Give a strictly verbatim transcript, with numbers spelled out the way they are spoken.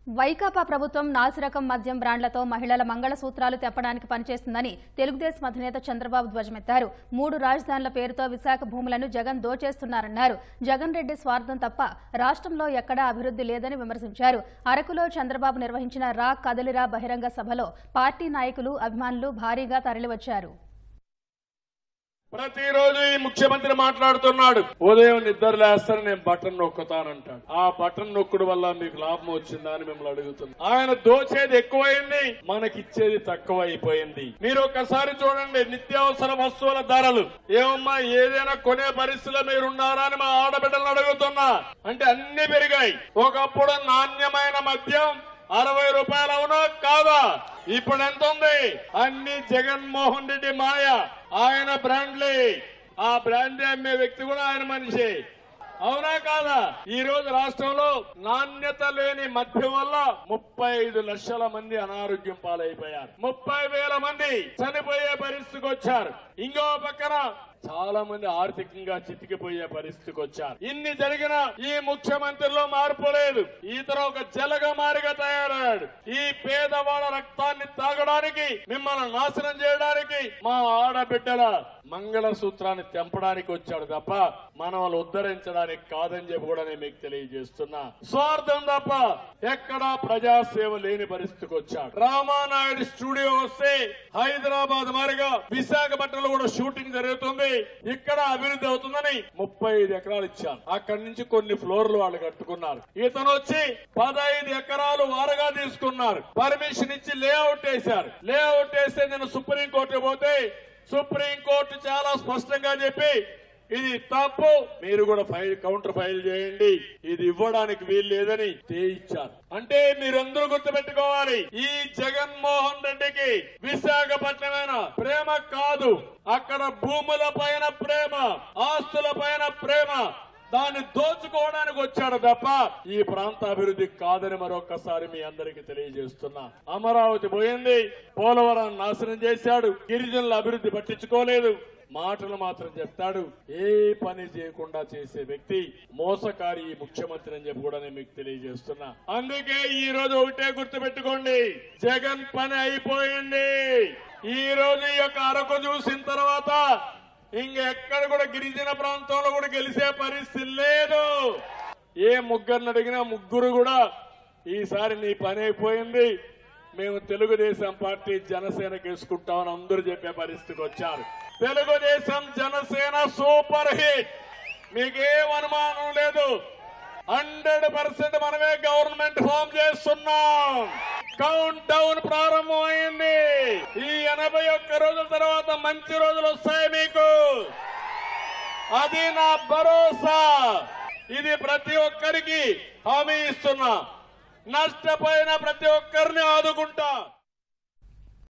వైకాపా ప్రభుత్వం నాసిరకం మద్యం బ్రాండ్లతో మహిళల మంగళసూత్రాలు తెప్పడానికి పనిచేస్తుందని తెలుగుదేశం అధినేత చంద్రబాబు ధ్వజమెత్తారు. మూడు రాజధానుల పేరుతో విశాఖ భూములను జగన్ దోచేస్తున్నారన్నారు. జగన్ రెడ్డి స్వార్థం తప్ప రాష్ట్రంలో ఎక్కడా అభివృద్ధి లేదని విమర్శించారు. అరకులో చంద్రబాబు నిర్వహించిన రా కదలిరా బహిరంగ సభలో పార్టీ నాయకులు, అభిమానులు భారీగా తరలివచ్చారు. ప్రతిరోజు ఈ ముఖ్యమంత్రి మాట్లాడుతున్నాడు, ఉదయం నిద్ర లేస్తాను నేను బటన్ నొక్కుతానంటాడు. ఆ బటన్ నొక్కుడు వల్ల మీకు లాభం వచ్చిందా అని మిమ్మల్ని అడుగుతున్నా. ఆయన దోచేది ఎక్కువైంది, మనకిచ్చేది తక్కువైపోయింది. మీరు ఒక్కసారి చూడండి, నిత్యావసర వస్తువుల ధరలు ఏమమ్మా ఏదైనా కొనే పరిస్థితిలో మీరున్నారా అని మా ఆడబిడ్డలను అడుగుతున్నా. అంటే అన్ని పెరిగాయి. ఒకప్పుడు నాణ్యమైన మద్యం అరవై రూపాయలు అవునా కాదా? ఇప్పుడు ఎంత ఉంది? అన్ని జగన్మోహన్ రెడ్డి మాయ. ఆయన బ్రాండ్లే, ఆ బ్రాండ్ అమ్మే వ్యక్తి కూడా ఆయన మనిషి. అవునా కాదా? ఈ రోజు రాష్ట్రంలో నాణ్యత లేని మద్యం వల్ల ముప్పై ఐదు లక్షల మంది అనారోగ్యం పాలైపోయారు. ముప్పై వేల మంది చనిపోయే పరిస్థితికి వచ్చారు. ఇంకో పక్కన చాలా మంది ఆర్థికంగా చితికిపోయే పరిస్థితికి వచ్చారు. ఇన్ని జరిగిన ఈ ముఖ్యమంత్రిలో మార్పు లేదు. ఇతను ఒక జలగమారిగా తయారయ్యాడు. ఈ పేదవాళ్ళ రక్తాన్ని తాగడానికి, మిమ్మల్ని నాశనం చేయడానికి, మా ఆడబిడ్డల మంగళసూత్రాన్ని తెంపడానికి వచ్చాడు తప్ప మనల్ని ఉద్ధరించడానికి కాదని చెప్పి కూడా నేను మీకు తెలియజేస్తున్నా. స్వార్థం తప్ప ఎక్కడా ప్రజాసేవ లేని పరిస్థితికి వచ్చాడు. రామానాయుడు స్టూడియో వస్తే హైదరాబాద్ మారిగా విశాఖపట్నంలో కూడా షూటింగ్ జరుగుతుంది, ఇక్కడ అభివృద్ధి అవుతుందని ముప్పై ఐదు ఎకరాలు ఇచ్చాను. అక్కడి నుంచి కొన్ని ఫ్లోర్లు వాళ్ళు కట్టుకున్నారు. ఇతను వచ్చి పదహైదు ఎకరాలు వారగా తీసుకున్నారు. పర్మిషన్ ఇచ్చి లేఅవుట్ వేశారు. లేఅవుట్ వేస్తే నేను సుప్రీంకోర్టు పోతే సుప్రీంకోర్టు చాలా స్పష్టంగా చెప్పి ఇది తప్పు, మీరు కూడా ఫైల్ కౌంటర్ ఫైల్ చేయండి, ఇది ఇవ్వడానికి వీలు లేదని ఇచ్చారు. అంటే మీరందరూ గుర్తుపెట్టుకోవాలి, ఈ జగన్మోహన్ రెడ్డికి విశాఖపట్నమైన ప్రేమ కాదు, అక్కడ భూముల పైన ప్రేమ, ఆస్తుల పైన ప్రేమ. దాన్ని దోచుకోవడానికి వచ్చాడు తప్ప ఈ ప్రాంత అభివృద్ధి కాదని మరొకసారి మీ అందరికీ తెలియజేస్తున్నా. అమరావతి పోయింది, పోలవరం నాశనం చేశాడు, గిరిజనుల అభివృద్ధి పట్టించుకోలేదు, మాటలు మాత్రం చెప్తాడు. ఏ పని చేయకుండా చేసే వ్యక్తి మోసకారి ఈ ముఖ్యమంత్రి అని చెప్పి కూడా నేను మీకు తెలియజేస్తున్నా. అందుకే ఈ రోజు ఒకటే గుర్తుపెట్టుకోండి, జగన్ పని అయిపోయింది. ఈ రోజు ఈ యొక్క అరకు చూసిన తర్వాత ఇంకెక్కడ కూడా గిరిజన ప్రాంతంలో కూడా గెలిచే పరిస్థితి లేదు. ఏ ముగ్గురిని అడిగినా ముగ్గురు కూడా ఈసారి నీ పని అయిపోయింది, మేము తెలుగుదేశం పార్టీ జనసేనకి వేసుకుంటామని అందరూ చెప్పే పరిస్థితికి వచ్చారు. తెలుగుదేశం జనసేన సూపర్ హిట్, మీకేం అనుమానం లేదు. హండ్రెడ్ పర్సెంట్ మనమే గవర్నమెంట్ ఫామ్ చేస్తున్నాం. కౌంట్ డౌన్ ప్రారంభమైంది. ఈ ఎనభై ఒక్క రోజుల తర్వాత మంచి రోజులు వస్తాయి మీకు, అది నా భరోసా. ఇది ప్రతి ఒక్కరికి హామీ ఇస్తున్నా. నష్టపోయిన ప్రతి ఒక్కరిని ఆదుకుంటా.